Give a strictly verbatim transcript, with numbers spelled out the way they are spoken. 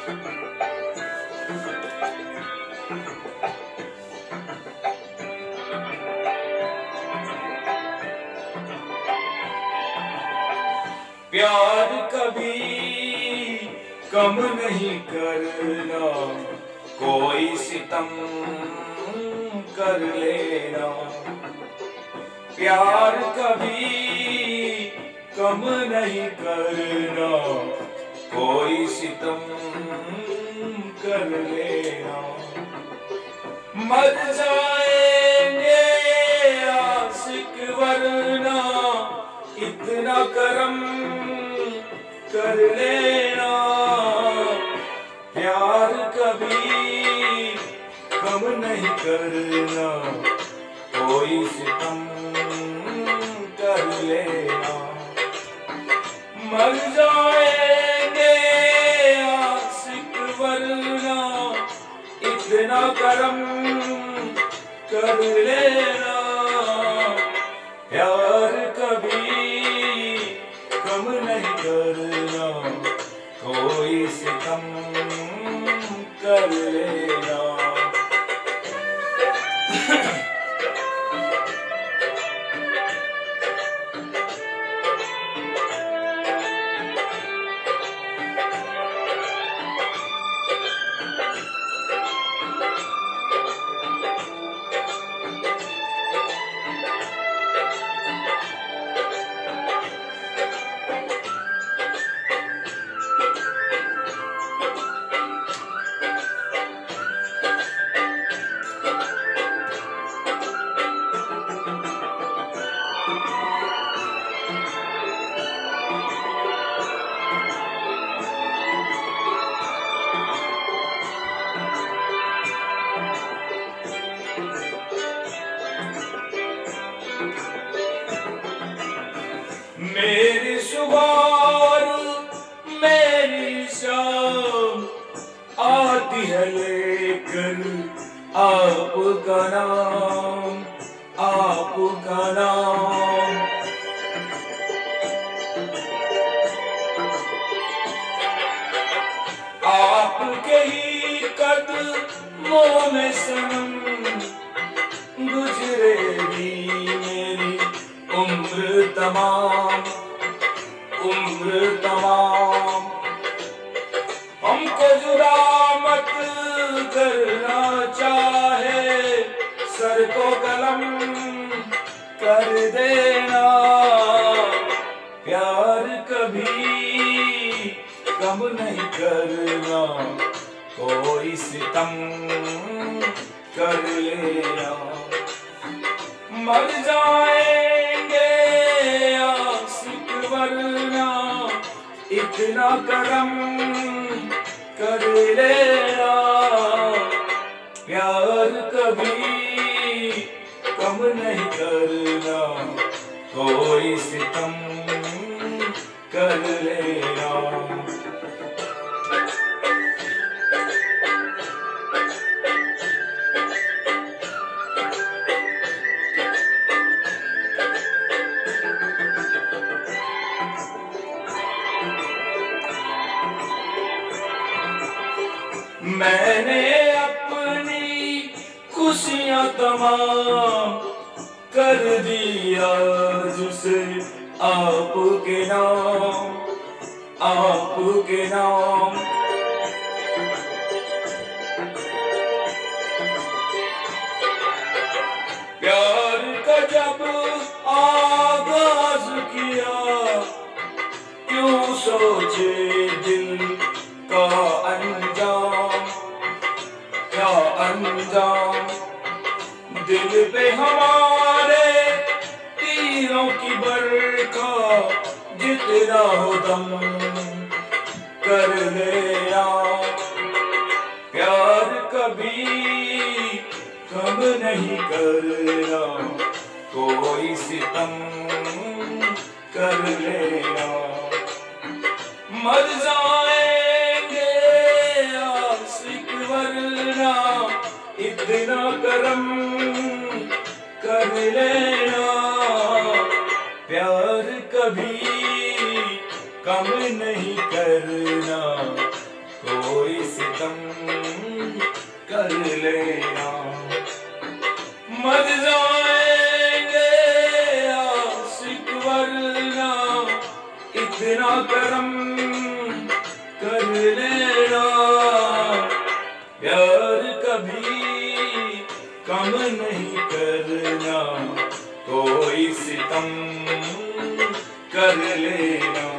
प्यार कभी कम नहीं करना, कोई सितम कर लेना। प्यार कभी कम नहीं करना, कोई सितम कर लेना। मर जाएंगे आशिक वरना इतना करम कर लेना। प्यार कभी कम नहीं करना, कोई सितम कर लेना। मर जाएंगे आशिक वरना इतना करम कर लेना। प्यार कभी कम नहीं करना, कोई सितम कर लेना। मेरी सुबह मेरी शाम आती है लेकर आपका नाम, आपका नाम। आपके ही कदमों में सनम गुजरेगी मेरी उम्र तमाम, उम्र तमाम। हमको जुदा मत करना चाहे सर को कलम कर देना। प्यार कभी कम नहीं करना, कोई सितम कर लेना। मर जाएंगे आशिक वरना इतना करम कर लेना। प्यार कभी कम नहीं करना, कोई सितम कर लेना। मैंने अपनी खुशियां तमाम कर दिया जिसे आपके नाम, आपके नाम। प्यार का जब आगाज किया क्यों सोचे दिल का अंजाम, क्या अंजाम। दिल पे हमारे तीरों की बरखा जितना हो दम कर लेना। प्यार कभी कम नहीं करना, कोई सितम कर लेना। मर जाएंगे आशिक वरना इतना करम कर लेना। प्यार कभी कम नहीं करना, कोई सितम कर लेना। मर जाएंगे आशिक वरना इतना करम कर लेना। प्यार कभी कम नहीं करना, कोई सितम कर लेना।